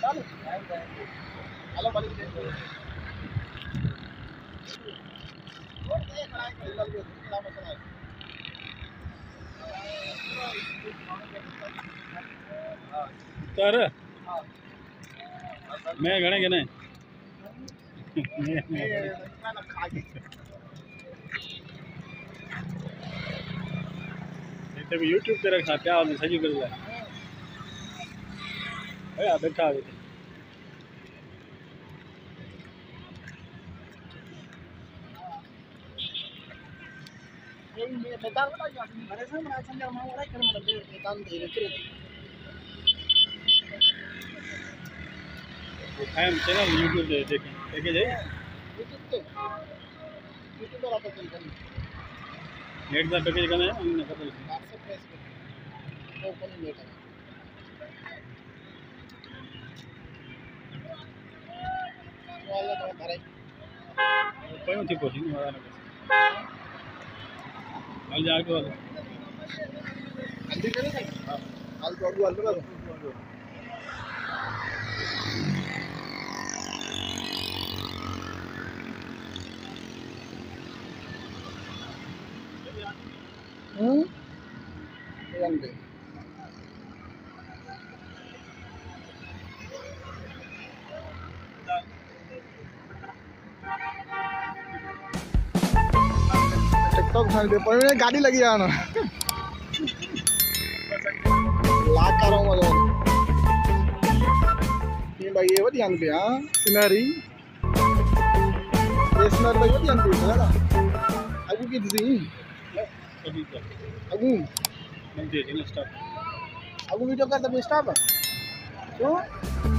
कर मैं घणे घणे यूट्यूब पे रखा क्या सही कर बैठा चैनल यूट्यूब पे देखे जाइए नेट का पैकेज करना है हमने पता कोई थी कोशिश हाल जाके वाला हाल तो हाल टिकटॉक पर गाड़ी लगी आना लाख का रहा हूँ ये भाई ये वही आंटी हाँ सिनारी ये सिनारी भाई वही आंटी है ना अगू की दिसी अगू नहीं दे स्टाफ अगू वीडियो करता है स्टाफ क्यों